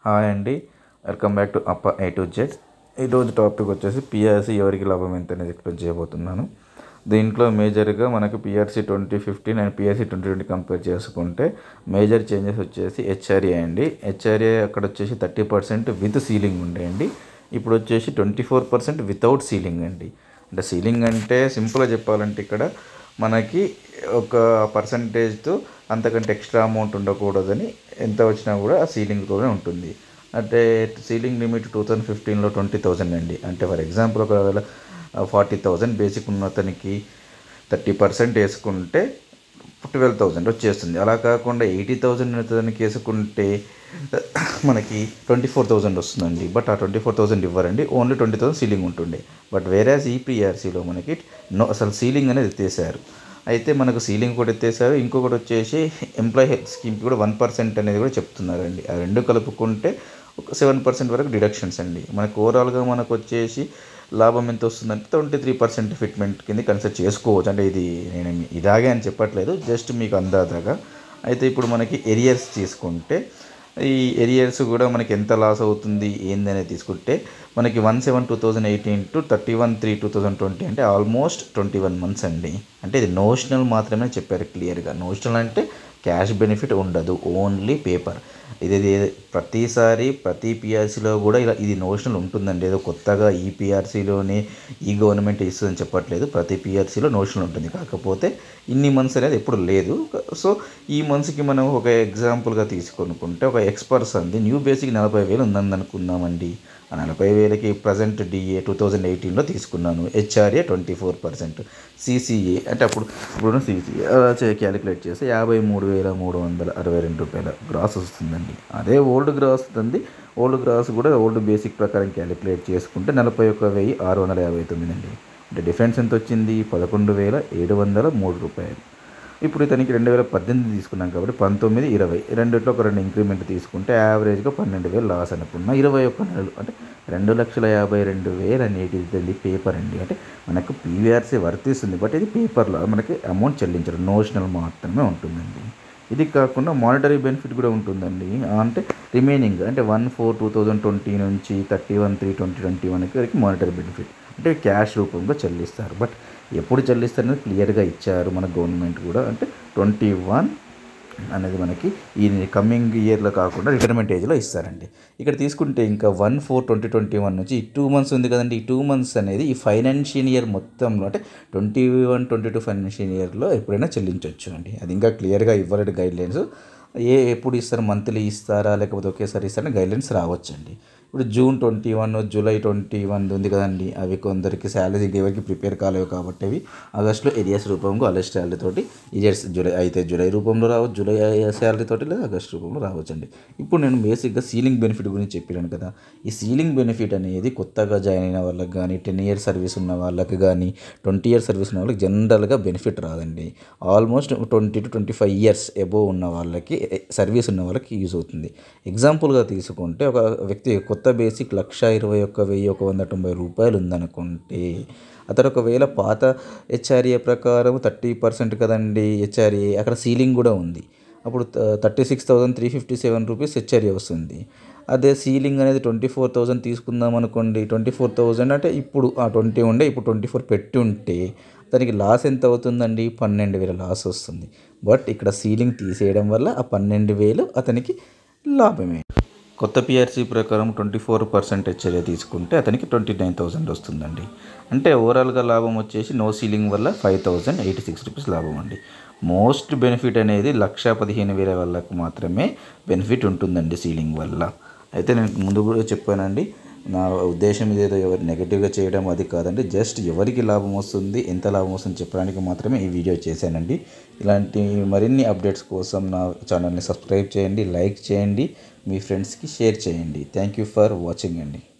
Hi అండి, welcome back to అప్ప A to Z. ఈరోజు టాపిక్ వచ్చేసి పిఆర్సీ ఎవరికి లాభం ఎంత అనేది ఎక్స్ప్లెయిన్ చేయబోతున్నాను. దీంట్లో మేజర్గా మనకు పిఆర్సీ 2015 అండ్ పిఆర్సీ 2020 కంపేర్ చేసుకుంటే మేజర్ చేంజెస్ వచ్చేసి హెచ్ఆర్ఏ అండి. హెచ్ఆర్ఏ అక్కడ వచ్చేసి 30% విత్ సీలింగ్ ఉండేయండి, ఇప్పుడు వచ్చేసి 24% వితౌట్ సీలింగ్ అండి. అంటే సీలింగ్ అంటే సింపుల్గా చెప్పాలంటే ఇక్కడ మనకి ఒక పర్సంటేజ్తో అంతకంటే ఎక్స్ట్రా అమౌంట్ ఉండకూడదని ఎంత వచ్చినా కూడా ఆ సీలింగ్తోనే ఉంటుంది. అంటే సీలింగ్ లిమిట్ 2015లో 20,000 అండి. అంటే ఫర్ ఎగ్జాంపుల్ ఒకవేళ 40,000 బేసిక్ ఉన్న అతనికి 30% వేసుకుంటే 12,000 వచ్చేస్తుంది. అలా కాకుండా 80,000 అతనికి వేసుకుంటే మనకి 24,000 వస్తుందండి. బట్ ఆ 24,000 ఇవ్వరండి, ఓన్లీ 20,000 సీలింగ్ ఉంటుండే. బట్ వేరేస్ ఈ పిఆర్సీలో మనకి అసలు సీలింగ్ అనేది ఎత్తేసారు. అయితే మనకు సీలింగ్ కూడా ఎత్తేసారు, ఇంకొకటి వచ్చేసి ఎంప్లాయీ హెల్త్ స్కీమ్కి కూడా 1% అనేది కూడా చెప్తున్నారండి. ఆ రెండు కలుపుకుంటే ఒక 7% వరకు డిడక్షన్స్ అండి. మనకు ఓవరాల్గా మనకు వచ్చేసి లాభం ఎంత వస్తుందంటే 23% ఫిట్మెంట్ కింద కన్సిడర్ చేసుకోవచ్చు. అంటే ఇది నేను ఇలాగే అని చెప్పట్లేదు, జస్ట్ మీకు అందాజగా. అయితే ఇప్పుడు మనకి ఎరియర్స్ తీసుకుంటే ఈ ఎరియర్స్ కూడా మనకి ఎంత లాస్ అవుతుంది ఏందనేది తీసుకుంటే మనకి 1/7/2018 టు 31/3/2020 అంటే ఆల్మోస్ట్ 21 మంత్స్ అండి. అంటే ఇది నోషనల్ మాత్రమే చెప్పారు క్లియర్గా. నోషనల్ అంటే క్యాష్ బెనిఫిట్ ఉండదు, ఓన్లీ పేపర్. ఇది ప్రతిసారి ప్రతి పిఆర్సీలో కూడా ఇది నోషనల్ ఉంటుందండి. ఏదో కొత్తగా ఈ పిఆర్సీలోనే ఈ గవర్నమెంట్ ఇస్తుందని చెప్పట్లేదు, ప్రతి పిఆర్సీలో నోషనల్ ఉంటుంది. కాకపోతే ఇన్ని మంత్స్ అనేది ఎప్పుడు లేదు. సో ఈ మంత్స్కి మనం ఒక ఎగ్జాంపుల్గా తీసుకొనుకుంటే ఒక ఎక్స్పర్సన్ది న్యూ బేసిక్ 40,000 ఉందని అనుకుందామండి. ఆ 40,000కి ప్రజెంట్ డిఏ 2018లో తీసుకున్నాను, హెచ్ఆర్ఏ 24%, సిసిఏ అంటే ఇప్పుడు సిసిఏ అలా క్యాలిక్యులేట్ చేస్తే 53,362 రూపాయల గ్రాస్ వస్తుందండి. అదే ఓల్డ్ గ్రాస్ ఉంది. ఓల్డ్ గ్రాస్ కూడా ఓల్డ్ బేసిక్ ప్రకారం క్యాలిక్యులేట్ చేసుకుంటే 41,659 అండి. అంటే డిఫరెన్స్ ఎంత వచ్చింది? 11,703 రూపాయలు. ఇప్పుడు ఇతనికి 2018 తీసుకున్నాం కాబట్టి 19, 20 రెండిట్లో ఒక 2 ఇంక్రిమెంట్ తీసుకుంటే యావరేజ్గా 12,000 లాస్ అనుకున్నా. 21 నెలలు అంటే 2,52,000 అనేటిది పేపర్ అండి. అంటే మనకు పీవీఆర్సీ వర్తిస్తుంది, బట్ ఇది పేపర్లో మనకి అమౌంట్ చెల్లించరు, నోషనల్ మాత్రమే ఉంటుందండి. ఇది కాకుండా మానిటరీ బెనిఫిట్ కూడా ఉంటుందండి. అంటే రిమైనింగ్ అంటే 1/4/2020 నుంచి 31/3/2021 వరకు మానిటరీ బెనిఫిట్ అంటే క్యాష్ రూపంలో చెల్లిస్తారు. బట్ ఎప్పుడు చెల్లిస్తారనేది క్లియర్గా ఇచ్చారు మన గవర్నమెంట్ కూడా. అంటే 21 అనేది మనకి ఈ కమింగ్ ఇయర్లో కాకుండా రిటైర్మెంట్ ఏజ్లో ఇస్తారండి. ఇక్కడ తీసుకుంటే ఇంకా 1/4/2021 నుంచి ఈ 2 మంత్స్ ఉంది కదండి. ఈ 2 మంత్స్ అనేది ఈ ఫైనాన్షియల్ ఇయర్ మొత్తంలో అంటే 21-22 ఫైనాన్షియల్ ఇయర్లో ఎప్పుడైనా చెల్లించవచ్చు అండి. అది ఇంకా క్లియర్గా ఇవ్వలేదు గైడ్లైన్స్. ఎప్పుడు ఇస్తారు, మంత్లీ ఇస్తారా లేకపోతే ఒకేసారి ఇస్తారని గైడ్లైన్స్ రావచ్చండి. ఇప్పుడు June 21, July 21 ఉంది కదండి. అవి కొందరికి శాలరీ ఎవరికి ప్రిపేర్ కాలేవు కాబట్టి అవి ఆగస్టులో ఏరియస్ రూపంలో ఆగస్ట్ శాలరీ తోటి ఇయర్స్ జూలై రూపంలో రావచ్చు, జూలై శాలరీ తోటి లేదా ఆగస్ట్ రూపంలో రావచ్చండి. ఇప్పుడు నేను బేసిక్గా సీలింగ్ బెనిఫిట్ గురించి చెప్పాను కదా. ఈ సీలింగ్ బెనిఫిట్ అనేది కొత్తగా జాయిన్ అయిన వాళ్ళకి కానీ, 10 years సర్వీస్ ఉన్న వాళ్ళకి కానీ, 20 years సర్వీస్ ఉన్న వాళ్ళకి జనరల్గా బెనిఫిట్ రాదండి. ఆల్మోస్ట్ 20 to 25 years అబోవ్ ఉన్న వాళ్ళకి, సర్వీస్ ఉన్న వాళ్ళకి యూజ్ అవుతుంది. ఎగ్జాంపుల్గా తీసుకుంటే ఒక వ్యక్తి కొత్త బేసిక్ 1,21,190 రూపాయలు ఉందనుకుంటే అతను ఒకవేళ పాత హెచ్ఆర్ఏ ప్రకారం 30% కదండి హెచ్ఆర్ఏ, అక్కడ సీలింగ్ కూడా ఉంది. అప్పుడు 36,357 రూపీస్ హెచ్ఆర్ఏ వస్తుంది. అదే సీలింగ్ అనేది 24,000 తీసుకుందాం అనుకోండి. 24,000 అంటే ఇప్పుడు ఆ 20 ఉండే ఇప్పుడు 24 పెట్టి ఉంటే దానికి లాస్ ఎంత అవుతుందండి? 12,000 లాస్ వస్తుంది. బట్ ఇక్కడ సీలింగ్ తీసేయడం వల్ల ఆ 12,000 అతనికి లాభమే. కొత్త పిఆర్సీ ప్రకారం 24% హెచ్ఆర్ఏ తీసుకుంటే అతనికి 29,000 వస్తుందండి. అంటే ఓవరాల్గా లాభం వచ్చేసి నో సీలింగ్ వల్ల 5,086 రూపీస్ లాభం అండి. మోస్ట్ బెనిఫిట్ అనేది 1,15,000 వాళ్ళకు మాత్రమే బెనిఫిట్ ఉంటుందండి సీలింగ్ వల్ల. అయితే నేను ముందు కూడా చెప్పానండి, నా ఉద్దేశం ఇదేదో ఎవరు నెగిటివ్గా చేయడం అది కాదండి. జస్ట్ ఎవరికి లాభం వస్తుంది, ఎంత లాభం వస్తుంది చెప్పడానికి మాత్రమే ఈ వీడియో చేశానండి. ఇలాంటి మరిన్ని అప్డేట్స్ కోసం నా ఛానల్ని సబ్స్క్రైబ్ చేయండి, లైక్ చేయండి, మీ ఫ్రెండ్స్కి షేర్ చేయండి. థ్యాంక్ యూ ఫర్ వాచింగ్ అండి.